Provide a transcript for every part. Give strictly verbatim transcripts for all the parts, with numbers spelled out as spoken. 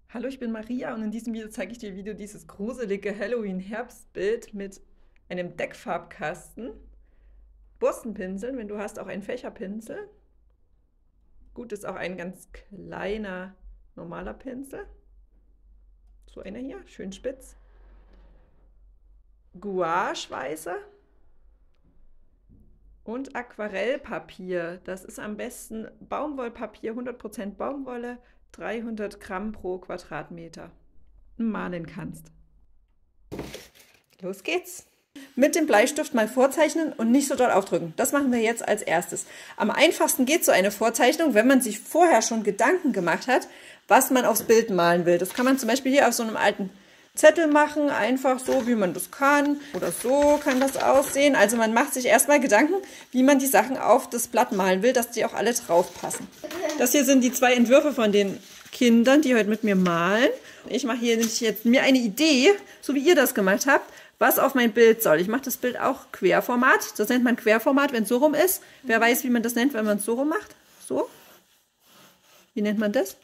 Hallo, ich bin Maria und in diesem Video zeige ich dir, wie du dieses gruselige Halloween-Herbstbild mit einem Deckfarbkasten, Borstenpinseln, wenn du hast, auch einen Fächerpinsel. Gut ist auch ein ganz kleiner, normaler Pinsel. So einer hier, schön spitz. Gouache-Weiße und Aquarellpapier. Das ist am besten Baumwollpapier, hundert Prozent Baumwolle, dreihundert Gramm pro Quadratmeter. Malen kannst. Los geht's. Mit dem Bleistift mal vorzeichnen und nicht so doll aufdrücken. Das machen wir jetzt als erstes. Am einfachsten geht so eine Vorzeichnung, wenn man sich vorher schon Gedanken gemacht hat, was man aufs Bild malen will. Das kann man zum Beispiel hier auf so einem alten Zettel machen, einfach so, wie man das kann. Oder so kann das aussehen. Also man macht sich erstmal Gedanken, wie man die Sachen auf das Blatt malen will, dass die auch alle drauf passen. Das hier sind die zwei Entwürfe von den Kindern, die heute mit mir malen. Ich mache hier nämlich jetzt mir eine Idee, so wie ihr das gemacht habt, was auf mein Bild soll. Ich mache das Bild auch Querformat. Das nennt man Querformat, wenn es so rum ist. Wer weiß, wie man das nennt, wenn man es so rum macht? So. Wie nennt man das?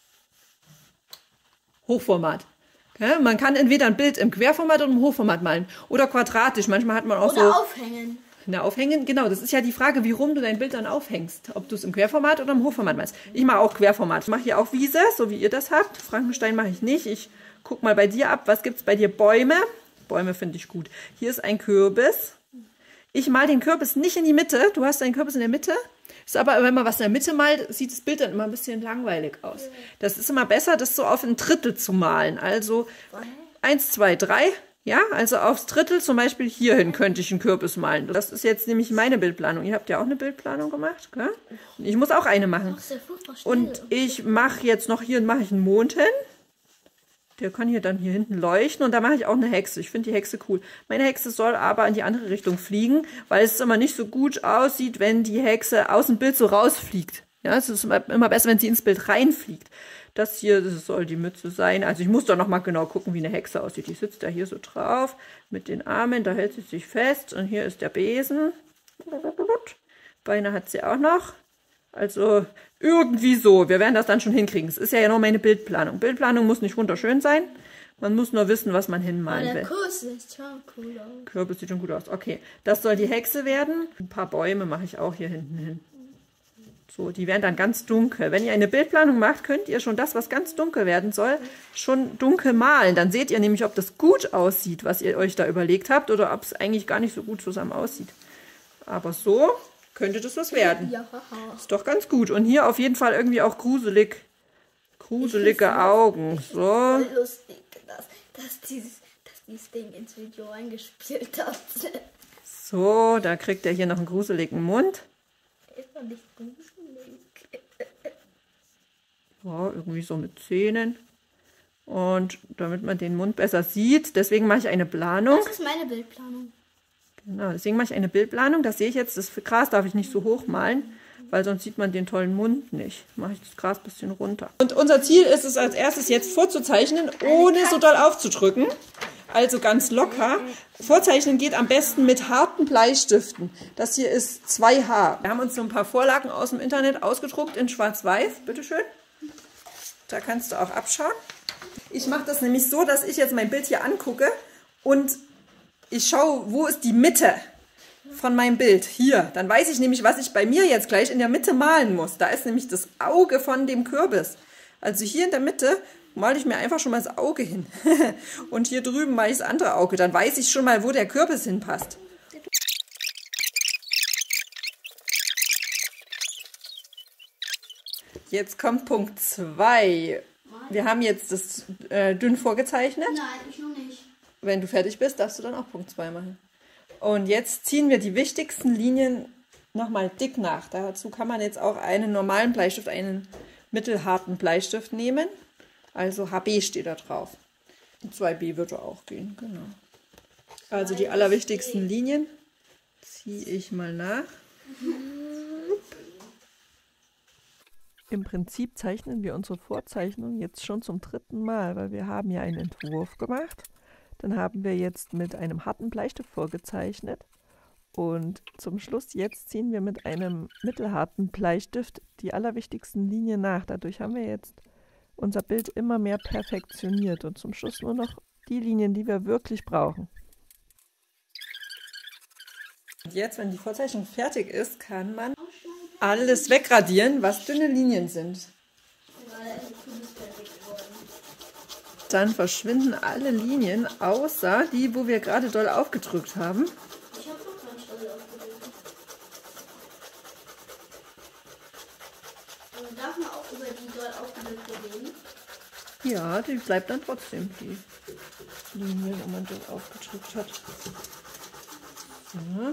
Hochformat. Ja, man kann entweder ein Bild im Querformat oder im Hochformat malen. Oder quadratisch. Manchmal hat man auch oder so... Oder aufhängen. Na, aufhängen, genau. Das ist ja die Frage, wie rum du dein Bild dann aufhängst. Ob du es im Querformat oder im Hochformat meinst. Ich mache auch Querformat. Ich mache hier auch Wiese, so wie ihr das habt. Frankenstein mache ich nicht. Ich gucke mal bei dir ab. Was gibt es bei dir? Bäume. Bäume finde ich gut. Hier ist ein Kürbis. Ich male den Kürbis nicht in die Mitte. Du hast einen Kürbis in der Mitte. Ist aber, wenn man was in der Mitte malt, sieht das Bild dann immer ein bisschen langweilig aus. Das ist immer besser, das so auf ein Drittel zu malen. Also eins, zwei, drei. Ja, also aufs Drittel, zum Beispiel hierhin könnte ich einen Kürbis malen. Das ist jetzt nämlich meine Bildplanung. Ihr habt ja auch eine Bildplanung gemacht, gell? Ich muss auch eine machen. Und ich mache jetzt noch hier, mache ich einen Mond hin. Der kann hier dann hier hinten leuchten und da mache ich auch eine Hexe. Ich finde die Hexe cool. Meine Hexe soll aber in die andere Richtung fliegen, weil es immer nicht so gut aussieht, wenn die Hexe aus dem Bild so rausfliegt. Ja, es ist immer besser, wenn sie ins Bild reinfliegt. Das hier, das soll die Mütze sein. Also ich muss da noch mal genau gucken, wie eine Hexe aussieht. Die sitzt da hier so drauf mit den Armen, da hält sie sich fest und hier ist der Besen. Beine hat sie auch noch. Also irgendwie so. Wir werden das dann schon hinkriegen. Es ist ja nur meine Bildplanung. Bildplanung muss nicht wunderschön sein. Man muss nur wissen, was man hinmalen will. Der Kürbis sieht schon cool aus. Kürbis sieht schon gut aus. Okay, das soll die Hexe werden. Ein paar Bäume mache ich auch hier hinten hin. So, die werden dann ganz dunkel. Wenn ihr eine Bildplanung macht, könnt ihr schon das, was ganz dunkel werden soll, schon dunkel malen. Dann seht ihr nämlich, ob das gut aussieht, was ihr euch da überlegt habt, oder ob es eigentlich gar nicht so gut zusammen aussieht. Aber so könnte das was werden. Ja. Ist doch ganz gut. Und hier auf jeden Fall irgendwie auch gruselig. Gruselige Augen. So. Lustig, dass, dass, dieses, dass dieses Ding ins Video eingespielt hat. So, da kriegt er hier noch einen gruseligen Mund. Ist doch nicht gruselig. Ja, irgendwie so mit Zähnen. Und damit man den Mund besser sieht, deswegen mache ich eine Planung. Das ist meine Bildplanung. Genau, deswegen mache ich eine Bildplanung. Das sehe ich jetzt. Das Gras darf ich nicht so hoch malen, weil sonst sieht man den tollen Mund nicht. Mache ich das Gras ein bisschen runter. Und unser Ziel ist es als erstes jetzt vorzuzeichnen, ohne so doll aufzudrücken. Also ganz locker. Vorzeichnen geht am besten mit harten Bleistiften. Das hier ist zwei H. Wir haben uns so ein paar Vorlagen aus dem Internet ausgedruckt in schwarz-weiß. Bitteschön. Da kannst du auch abschauen. Ich mache das nämlich so, dass ich jetzt mein Bild hier angucke und ich schaue, wo ist die Mitte von meinem Bild. Hier. Dann weiß ich nämlich, was ich bei mir jetzt gleich in der Mitte malen muss. Da ist nämlich das Auge von dem Kürbis. Also hier in der Mitte male ich mir einfach schon mal das Auge hin. Und hier drüben male ich das andere Auge. Dann weiß ich schon mal, wo der Kürbis hinpasst. Jetzt kommt Punkt zwei. Wir haben jetzt das äh, dünn vorgezeichnet. Nein, ich noch nicht. Wenn du fertig bist, darfst du dann auch Punkt zwei machen. Und jetzt ziehen wir die wichtigsten Linien nochmal dick nach. Dazu kann man jetzt auch einen normalen Bleistift, einen mittelharten Bleistift nehmen. Also H B steht da drauf. zwei B würde auch gehen, genau. Also die allerwichtigsten Linien ziehe ich mal nach. Im Prinzip zeichnen wir unsere Vorzeichnung jetzt schon zum dritten Mal, weil wir haben ja einen Entwurf gemacht. Dann haben wir jetzt mit einem harten Bleistift vorgezeichnet. Und zum Schluss jetzt ziehen wir mit einem mittelharten Bleistift die allerwichtigsten Linien nach. Dadurch haben wir jetzt unser Bild immer mehr perfektioniert und zum Schluss nur noch die Linien, die wir wirklich brauchen. Und jetzt, wenn die Vorzeichnung fertig ist, kann man alles wegradieren, was dünne Linien sind. Dann verschwinden alle Linien, außer die, wo wir gerade doll aufgedrückt haben. Ich habe noch gar nicht doll aufgedrückt. Aber darf man auch über die doll aufgedrückte reden? Ja, die bleibt dann trotzdem, die Linie, wo man doll aufgedrückt hat. So.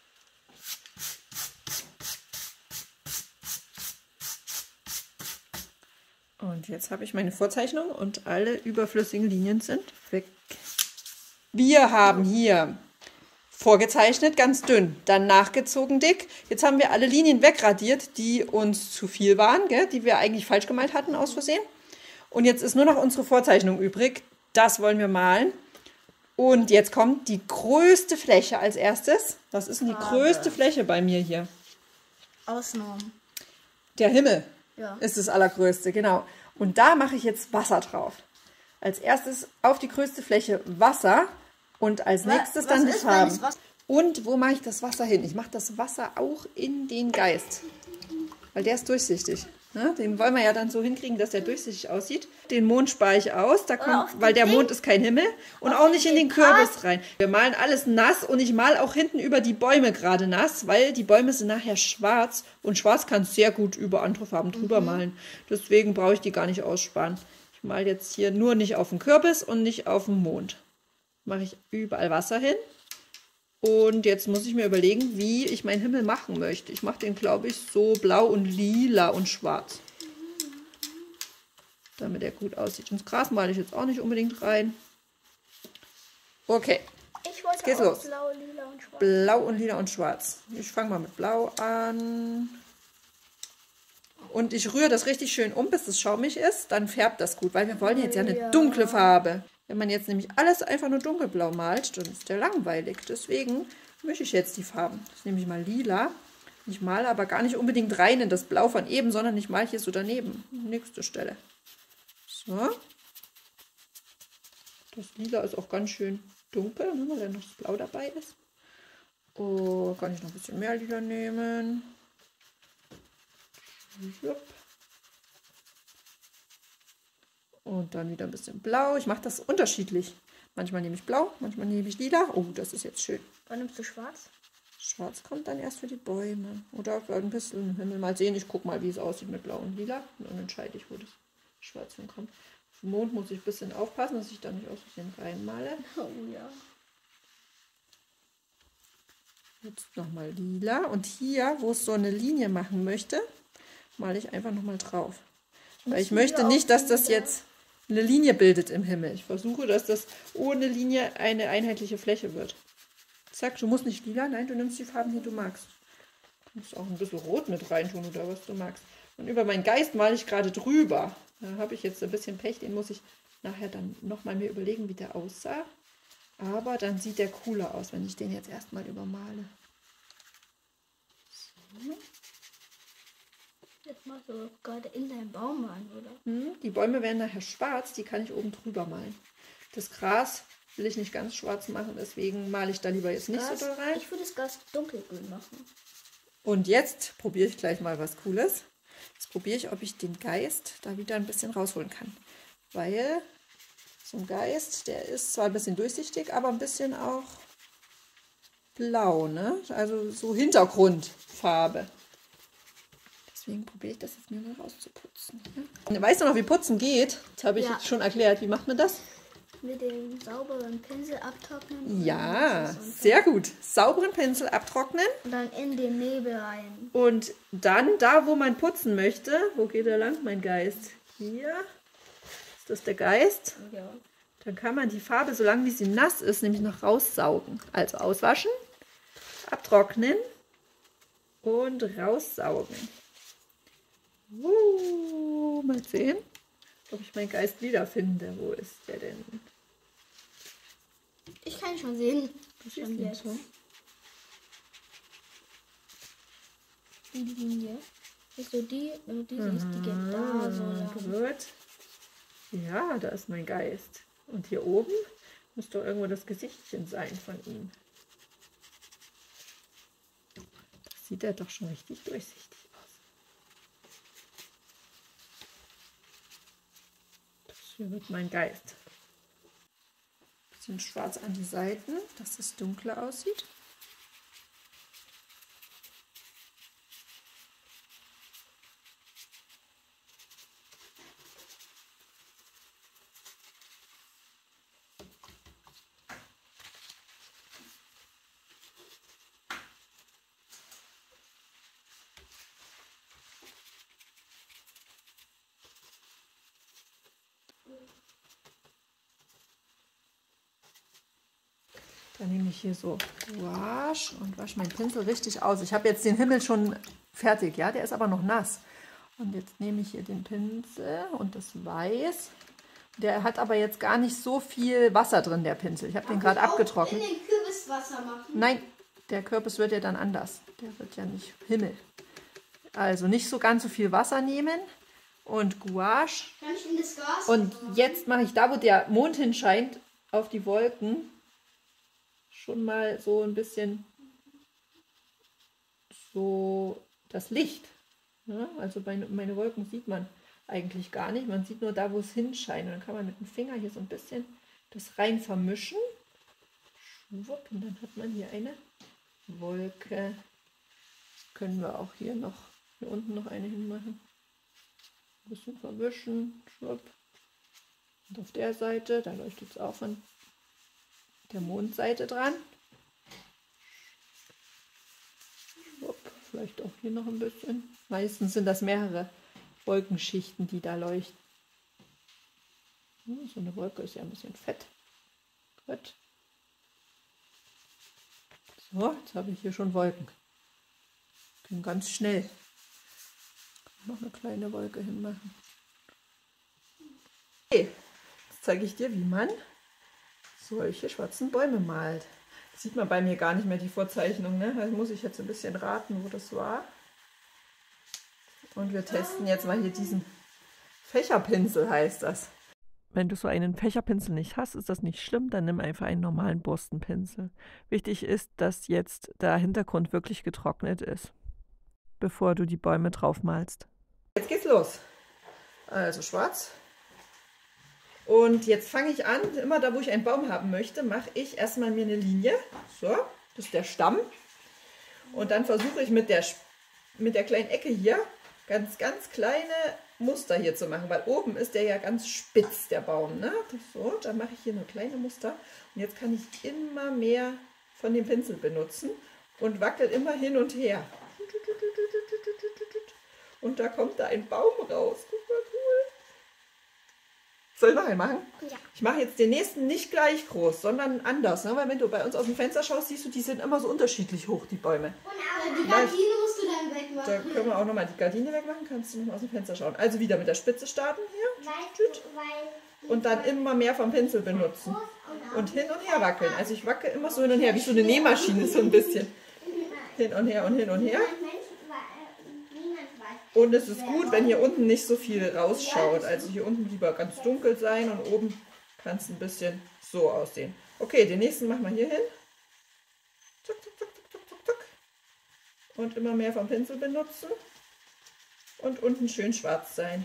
Und jetzt habe ich meine Vorzeichnung und alle überflüssigen Linien sind weg. Wir haben hier vorgezeichnet, ganz dünn, dann nachgezogen dick. Jetzt haben wir alle Linien wegradiert, die uns zu viel waren, gell? Die wir eigentlich falsch gemalt hatten aus Versehen. Und jetzt ist nur noch unsere Vorzeichnung übrig. Das wollen wir malen. Und jetzt kommt die größte Fläche als erstes. Was ist denn die Farbe. größte Fläche bei mir hier? Ausnahmen. Der Himmel. Ja. Ist das allergrößte, genau. Und da mache ich jetzt Wasser drauf. Als erstes auf die größte Fläche Wasser und als nächstes was dann die ist, wenn Farben. es Wasser- Und wo mache ich das Wasser hin? Ich mache das Wasser auch in den Geist, weil der ist durchsichtig. Ne? Den wollen wir ja dann so hinkriegen, dass der durchsichtig aussieht. Den Mond spare ich aus, da auf kommt, den weil der Ding? Mond ist kein Himmel. Und Auf auch nicht in den den Kürbis rein. Wir malen alles nass und ich male auch hinten über die Bäume gerade nass, weil die Bäume sind nachher schwarz und schwarz kann sehr gut über andere Farben drüber malen. Deswegen brauche ich die gar nicht aussparen. Ich male jetzt hier nur nicht auf den Kürbis und nicht auf den Mond. Mache ich überall Wasser hin. Und jetzt muss ich mir überlegen, wie ich meinen Himmel machen möchte. Ich mache den, glaube ich, so blau und lila und schwarz. Damit er gut aussieht. Und das Gras male ich jetzt auch nicht unbedingt rein. Okay, Ich wollte geht's auch los. blau, lila und schwarz. blau und lila und schwarz. Ich fange mal mit blau an. Und ich rühre das richtig schön um, bis es schaumig ist. Dann färbt das gut, weil wir wollen jetzt ja eine Ja. dunkle Farbe. Wenn man jetzt nämlich alles einfach nur dunkelblau malt, dann ist der langweilig. Deswegen mische ich jetzt die Farben. Das nehme ich mal lila. Ich male aber gar nicht unbedingt rein in das Blau von eben, sondern ich male hier so daneben. Nächste Stelle. So. Das Lila ist auch ganz schön dunkel, ne, weil da noch das Blau dabei ist. Oh, kann ich noch ein bisschen mehr Lila nehmen. Jupp. Und dann wieder ein bisschen Blau. Ich mache das unterschiedlich. Manchmal nehme ich Blau, manchmal nehme ich Lila. Oh, das ist jetzt schön. Wann nimmst du schwarz? Schwarz kommt dann erst für die Bäume. Oder ein bisschen im Himmel. Mal sehen, ich gucke mal, wie es aussieht mit Blau und Lila. Und dann entscheide ich, wo das Schwarz hinkommt. Auf dem Mond muss ich ein bisschen aufpassen, dass ich da nicht aus Versehen reinmale. Oh ja. Jetzt nochmal Lila. Und hier, wo es so eine Linie machen möchte, male ich einfach nochmal drauf. Weil ich möchte nicht, dass das jetzt eine Linie bildet im Himmel. Ich versuche, dass das ohne Linie eine einheitliche Fläche wird. Zack, du musst nicht lila, nein, du nimmst die Farben, die du magst. Du musst auch ein bisschen Rot mit reintun oder was du magst. Und über meinen Geist male ich gerade drüber. Da habe ich jetzt ein bisschen Pech, den muss ich nachher dann nochmal mir überlegen, wie der aussah. Aber dann sieht der cooler aus, wenn ich den jetzt erstmal übermale. So. Das machst du gerade in deinem Baum an, oder? Hm, die Bäume werden nachher schwarz, die kann ich oben drüber malen. Das Gras will ich nicht ganz schwarz machen, deswegen male ich da lieber jetzt nicht Gas, so doll rein. Ich würde das Gas dunkelgrün machen. Und jetzt probiere ich gleich mal was Cooles. Jetzt probiere ich, ob ich den Geist da wieder ein bisschen rausholen kann. Weil so ein Geist, der ist zwar ein bisschen durchsichtig, aber ein bisschen auch blau, ne? Also so Hintergrundfarbe. Deswegen probiere ich das jetzt mir mal rauszuputzen. Ja? Weißt du noch, wie Putzen geht? Das habe ich Ja. jetzt schon erklärt. Wie macht man das? Mit dem sauberen Pinsel abtrocknen. Ja, Und sehr gut. Sauberen Pinsel abtrocknen. dann in den Nebel rein. Und dann da, wo man putzen möchte, wo geht er lang, mein Geist? Hier. Ist das der Geist? Ja. Dann kann man die Farbe, solange wie sie nass ist, nämlich noch raussaugen. Also auswaschen, abtrocknen und raussaugen. Uh, mal sehen, ob ich meinen Geist wiederfinde. Wo ist der denn? Ich kann ihn schon sehen. Was Schon ist denn jetzt. so? Die Linie. Ist so die, und diese ist die geht da so lang. Gut. Ja, da ist mein Geist. Und hier oben muss doch irgendwo das Gesichtchen sein von ihm. Das sieht ja doch schon richtig durchsichtig aus. Das hier wird mein Geist. Bisschen schwarz an die Seiten, dass es dunkler aussieht. Dann nehme ich hier so Gouache und wasche meinen Pinsel richtig aus. Ich habe jetzt den Himmel schon fertig, ja, der ist aber noch nass. Und jetzt nehme ich hier den Pinsel und das Weiß. Der hat aber jetzt gar nicht so viel Wasser drin, der Pinsel. Ich habe den gerade abgetrocknet. In den Kürbiswasser machen? Nein, der Kürbis wird ja dann anders. Der wird ja nicht Himmel. Also nicht so ganz so viel Wasser nehmen und Gouache. Kann ich in das Gas? Und jetzt mache ich da, wo der Mond hinscheint, auf die Wolken, schon mal so ein bisschen so das Licht. Ja, also meine, meine Wolken sieht man eigentlich gar nicht. Man sieht nur da, wo es hinscheint. Und dann kann man mit dem Finger hier so ein bisschen das rein vermischen. Schwupp, und dann hat man hier eine Wolke. Das können wir auch hier noch, hier unten noch eine hinmachen. Ein bisschen vermischen. Schwupp. Und auf der Seite, da leuchtet es auch von der Mondseite dran. Schwupp, vielleicht auch hier noch ein bisschen. Meistens sind das mehrere Wolkenschichten, die da leuchten. So eine Wolke ist ja ein bisschen fett. Gut. So, jetzt habe ich hier schon Wolken. Ging ganz schnell. Noch eine kleine Wolke hinmachen. Okay, jetzt zeige ich dir, wie man solche schwarzen Bäume malt. Das sieht man bei mir gar nicht mehr, die Vorzeichnung, ne? Also muss ich jetzt ein bisschen raten, wo das war. Und wir testen jetzt mal hier diesen Fächerpinsel, heißt das. Wenn du so einen Fächerpinsel nicht hast, ist das nicht schlimm, dann nimm einfach einen normalen Borstenpinsel. Wichtig ist, dass jetzt der Hintergrund wirklich getrocknet ist, bevor du die Bäume drauf malst. Jetzt geht's los. Also schwarz. Und jetzt fange ich an, immer da, wo ich einen Baum haben möchte, mache ich erstmal mir eine Linie. So, das ist der Stamm. Und dann versuche ich mit der, mit der kleinen Ecke hier ganz, ganz kleine Muster hier zu machen, weil oben ist der ja ganz spitz, der Baum. Ne? So, dann mache ich hier nur kleine Muster. Und jetzt kann ich immer mehr von dem Pinsel benutzen und wackel immer hin und her. Und da kommt da ein Baum raus. Guck mal, cool. Soll ich noch einen machen? Ja. Ich mache jetzt den nächsten nicht gleich groß, sondern anders. Ne? Weil wenn du bei uns aus dem Fenster schaust, siehst du, die sind immer so unterschiedlich hoch, die Bäume. Und aber die Gardine musst du dann wegmachen. Da können wir auch nochmal die Gardine wegmachen. Kannst du noch mal aus dem Fenster schauen. Also wieder mit der Spitze starten hier. Weil, weil Und dann immer mehr vom Pinsel benutzen. Und hin und her wackeln. Also ich wacke immer so hin und her, wie so eine Nähmaschine so ein bisschen. Hin und her und hin und her. Und es ist gut, wenn hier unten nicht so viel rausschaut. Also hier unten lieber ganz dunkel sein und oben kann es ein bisschen so aussehen. Okay, den nächsten machen wir hier hin. Zack, zack, zack, zack, zack, zack. Und immer mehr vom Pinsel benutzen. Und unten schön schwarz sein.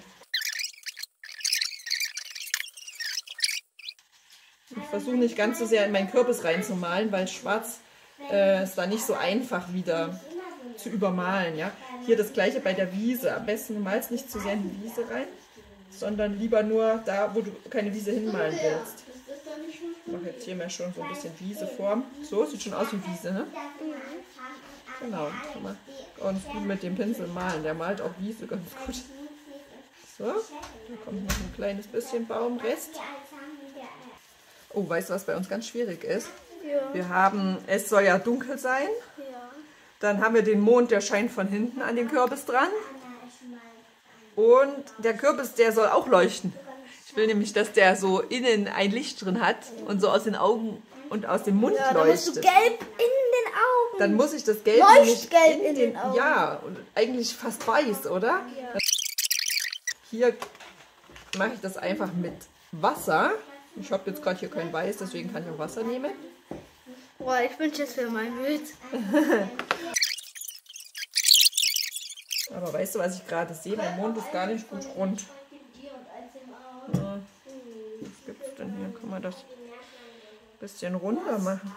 Ich versuche nicht ganz so sehr in meinen Kürbis reinzumalen, weil schwarz äh, ist da nicht so einfach wieder zu übermalen. Ja? Hier das gleiche bei der Wiese. Am besten du malst nicht zu sehr in die Wiese rein, sondern lieber nur da, wo du keine Wiese hinmalen willst. Ich mache jetzt hier mal schon so ein bisschen Wieseform. So, sieht schon aus wie Wiese, ne? Genau, kann man ganz gut mit dem Pinsel malen. Der malt auch Wiese ganz gut. So, da kommt noch ein kleines bisschen Baumrest. Oh, weißt du, was bei uns ganz schwierig ist? Ja. Wir haben, es soll ja dunkel sein. Ja. Dann haben wir den Mond, der scheint von hinten an dem Kürbis dran. Und der Kürbis, der soll auch leuchten. Ich will nämlich, dass der so innen ein Licht drin hat und so aus den Augen und aus dem Mund Ja, dann musst du leuchtet. gelb in den Augen. Dann muss ich das Gelb Leuchtgelb nämlich in den Augen. Ja, und eigentlich fast weiß, oder? Ja. Hier mache ich das einfach mit Wasser. Ich habe jetzt gerade hier kein Weiß, deswegen kann ich auch Wasser nehmen. Boah, ich wünsche es für mein Bild. Aber weißt du, was ich gerade sehe? Mein Mond ist gar nicht gut rund. Ja. Was gibt es denn hier? Kann man das ein bisschen runder machen?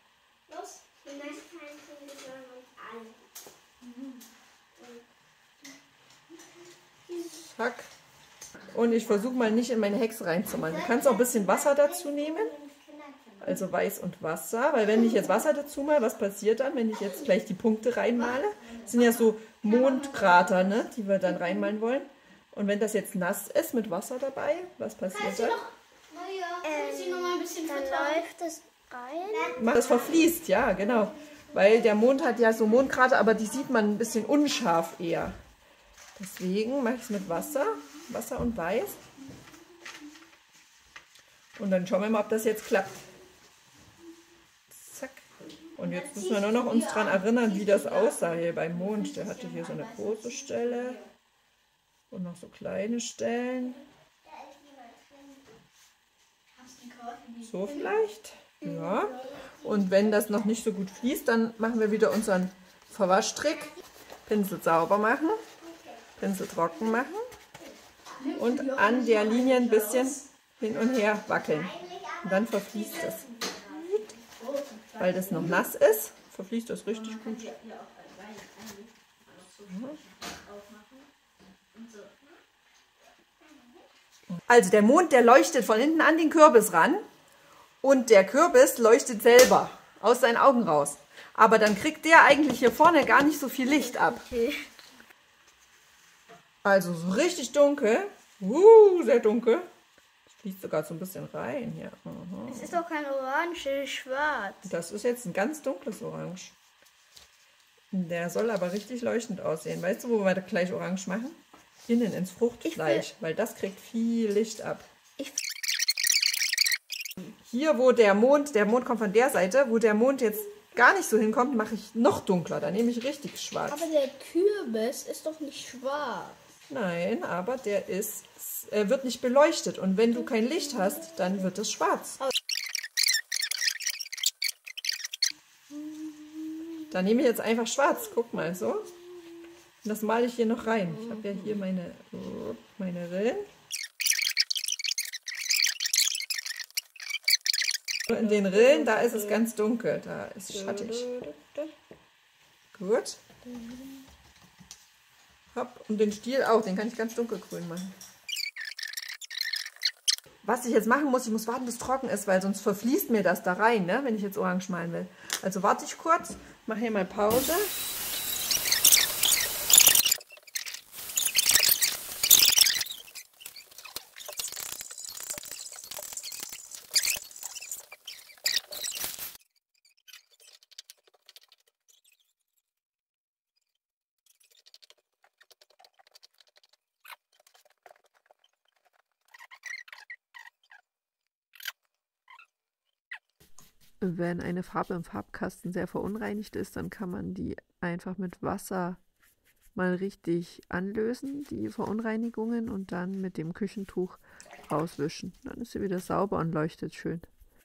Zack. Und ich versuche mal nicht in meine Hexe reinzumalen. Du kannst auch ein bisschen Wasser dazu nehmen. Also Weiß und Wasser. Weil wenn ich jetzt Wasser dazu mal, was passiert dann, wenn ich jetzt gleich die Punkte reinmale? Das sind ja so Mondkrater, ne, die wir dann reinmalen wollen. Und wenn das jetzt nass ist mit Wasser dabei, was passiert dann? Ähm, dann läuft es rein. Das verfließt, ja, genau. Weil der Mond hat ja so Mondkrater, aber die sieht man ein bisschen unscharf eher. Deswegen mache ich es mit Wasser. Wasser und Weiß. Und dann schauen wir mal, ob das jetzt klappt. Zack. Und jetzt müssen wir nur noch uns daran erinnern, wie das aussah hier beim Mond. Der hatte hier so eine große Stelle und noch so kleine Stellen. So vielleicht. Ja. Und wenn das noch nicht so gut fließt, dann machen wir wieder unseren Verwaschtrick. Pinsel sauber machen, Pinsel trocken machen und an der Linie ein bisschen hin und her wackeln. Und dann verfließt es. Weil das noch nass ist, verfließt das richtig gut. Also der Mond, der leuchtet von hinten an den Kürbis ran und der Kürbis leuchtet selber aus seinen Augen raus. Aber dann kriegt der eigentlich hier vorne gar nicht so viel Licht ab. Okay. Also so richtig dunkel. Uh, sehr dunkel. Das fließt sogar so ein bisschen rein hier. Aha. Es ist doch kein Orange, es ist schwarz. Das ist jetzt ein ganz dunkles Orange. Der soll aber richtig leuchtend aussehen. Weißt du, wo wir das gleich orange machen? Innen ins Fruchtfleisch, weil das kriegt viel Licht ab. Ich Hier, wo der Mond, der Mond kommt von der Seite, wo der Mond jetzt gar nicht so hinkommt, mache ich noch dunkler. Da nehme ich richtig schwarz. Aber der Kürbis ist doch nicht schwarz. Nein, aber der ist, er wird nicht beleuchtet. Und wenn du kein Licht hast, dann wird es schwarz. Da nehme ich jetzt einfach schwarz. Guck mal, so. Und das male ich hier noch rein. Ich habe ja hier meine, meine Rillen. In den Rillen, da ist es ganz dunkel. Da ist es schattig. Gut. Hopp. Und den Stiel auch. Den kann ich ganz dunkelgrün machen. Was ich jetzt machen muss, ich muss warten, bis es trocken ist, weil sonst verfließt mir das da rein, ne, wenn ich jetzt orange malen will. Also warte ich kurz, mache hier mal Pause. Wenn eine Farbe im Farbkasten sehr verunreinigt ist, dann kann man die einfach mit Wasser mal richtig anlösen, die Verunreinigungen, und dann mit dem Küchentuch rauswischen. Dann ist sie wieder sauber und leuchtet schön.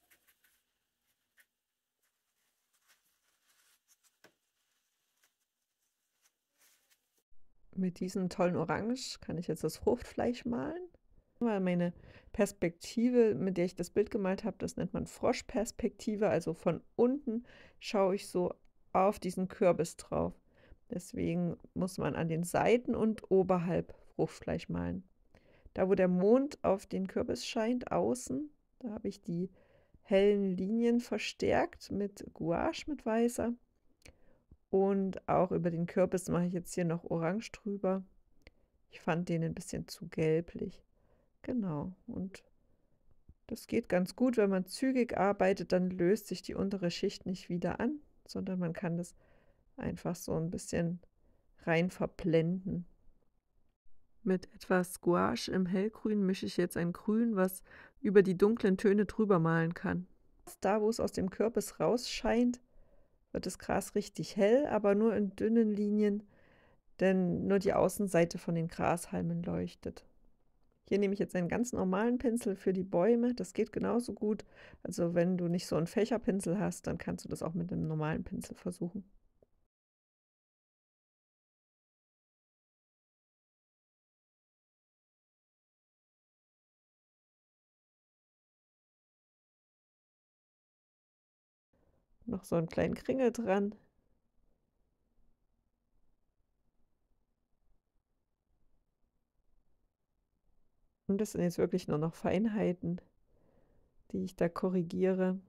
Mit diesem tollen Orange kann ich jetzt das Fruchtfleisch malen. Meine Perspektive, mit der ich das Bild gemalt habe, das nennt man Froschperspektive. Also von unten schaue ich so auf diesen Kürbis drauf. Deswegen muss man an den Seiten und oberhalb Fruchtfleisch malen. Da, wo der Mond auf den Kürbis scheint, außen, da habe ich die hellen Linien verstärkt mit Gouache, mit weißer. Und auch über den Kürbis mache ich jetzt hier noch orange drüber. Ich fand den ein bisschen zu gelblich. Genau, und das geht ganz gut, wenn man zügig arbeitet, dann löst sich die untere Schicht nicht wieder an, sondern man kann das einfach so ein bisschen rein verblenden. Mit etwas Gouache im Hellgrün mische ich jetzt ein Grün, was über die dunklen Töne drüber malen kann. Da, wo es aus dem Kürbis rausscheint, wird das Gras richtig hell, aber nur in dünnen Linien, denn nur die Außenseite von den Grashalmen leuchtet. Hier nehme ich jetzt einen ganz normalen Pinsel für die Bäume. Das geht genauso gut. Also wenn du nicht so einen Fächerpinsel hast, dann kannst du das auch mit einem normalen Pinsel versuchen. Noch so einen kleinen Kringel dran. Und das sind jetzt wirklich nur noch Feinheiten, die ich da korrigiere.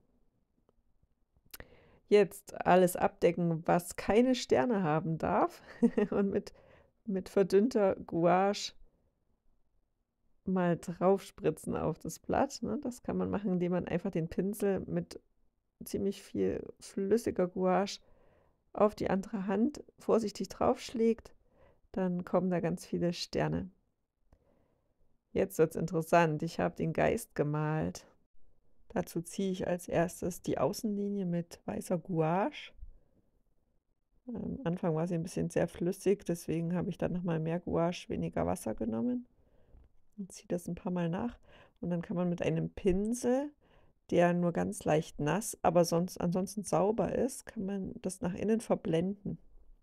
Jetzt alles abdecken, was keine Sterne haben darf. Und mit, mit verdünnter Gouache mal drauf spritzen auf das Blatt. Ne? Das kann man machen, indem man einfach den Pinsel mit ziemlich viel flüssiger Gouache auf die andere Hand vorsichtig draufschlägt. Dann kommen da ganz viele Sterne. Jetzt wird es interessant. Ich habe den Geist gemalt. Dazu ziehe ich als erstes die Außenlinie mit weißer Gouache. Am Anfang war sie ein bisschen sehr flüssig, deswegen habe ich dann nochmal mehr Gouache, weniger Wasser genommen. Und ziehe das ein paar Mal nach. Und dann kann man mit einem Pinsel, der nur ganz leicht nass, aber sonst ansonsten sauber ist, kann man das nach innen verblenden.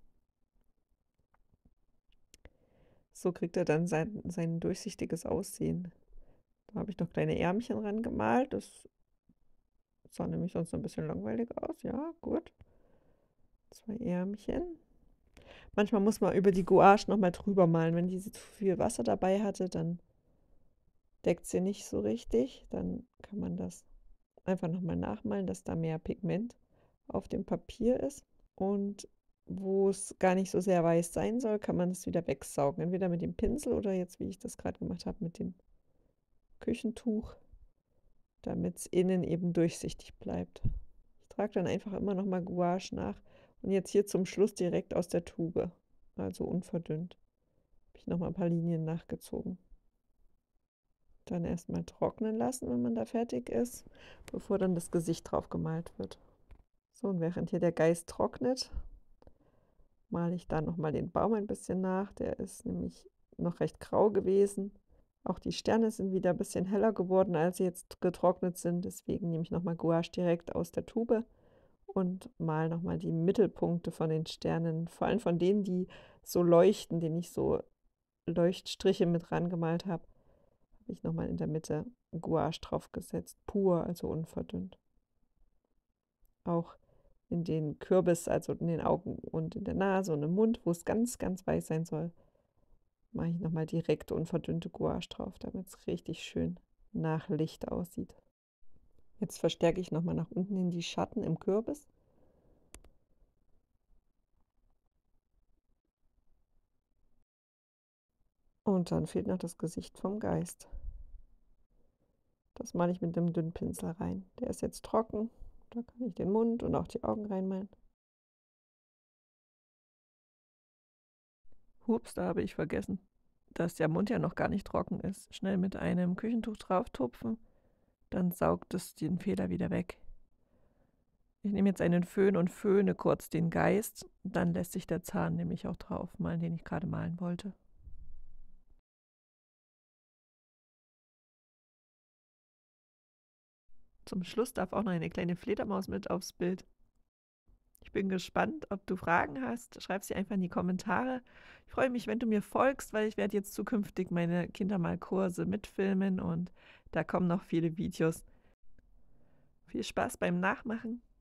So kriegt er dann sein, sein durchsichtiges Aussehen. Da habe ich noch kleine Ärmchen ran gemalt. Das sah nämlich sonst ein bisschen langweilig aus. Ja, gut. Zwei Ärmchen. Manchmal muss man über die Gouache nochmal drüber malen. Wenn diese zu viel Wasser dabei hatte, dann deckt sie nicht so richtig. Dann kann man das einfach nochmal nachmalen, dass da mehr Pigment auf dem Papier ist. Und wo es gar nicht so sehr weiß sein soll, kann man es wieder wegsaugen. Entweder mit dem Pinsel oder jetzt, wie ich das gerade gemacht habe, mit dem Küchentuch, damit es innen eben durchsichtig bleibt. Ich trage dann einfach immer noch mal Gouache nach und jetzt hier zum Schluss direkt aus der Tube, also unverdünnt. Habe ich noch mal ein paar Linien nachgezogen. Dann erstmal trocknen lassen, wenn man da fertig ist, bevor dann das Gesicht drauf gemalt wird. So, und während hier der Geist trocknet, male ich da noch mal den Baum ein bisschen nach. Der ist nämlich noch recht grau gewesen. Auch die Sterne sind wieder ein bisschen heller geworden, als sie jetzt getrocknet sind. Deswegen nehme ich nochmal Gouache direkt aus der Tube und male nochmal die Mittelpunkte von den Sternen. Vor allem von denen, die so leuchten, denen ich so Leuchtstriche mit rangemalt habe, habe ich nochmal in der Mitte Gouache drauf gesetzt. Pur, also unverdünnt. Auch in den Kürbis, also in den Augen und in der Nase und im Mund, wo es ganz, ganz weiß sein soll, mache ich nochmal direkt unverdünnte Gouache drauf, damit es richtig schön nach Licht aussieht. Jetzt verstärke ich nochmal nach unten in die Schatten im Kürbis. Und dann fehlt noch das Gesicht vom Geist. Das male ich mit einem dünnen Pinsel rein. Der ist jetzt trocken. Da kann ich den Mund und auch die Augen reinmalen. Hups, da habe ich vergessen, dass der Mund ja noch gar nicht trocken ist. Schnell mit einem Küchentuch drauf tupfen, dann saugt es den Fehler wieder weg. Ich nehme jetzt einen Föhn und föhne kurz den Geist, dann lässt sich der Zahn nämlich auch drauf malen, den ich gerade malen wollte. Zum Schluss darf auch noch eine kleine Fledermaus mit aufs Bild. Ich bin gespannt, ob du Fragen hast. Schreib sie einfach in die Kommentare. Ich freue mich, wenn du mir folgst, weil ich werde jetzt zukünftig meine Kindermalkurse mitfilmen und da kommen noch viele Videos. Viel Spaß beim Nachmachen.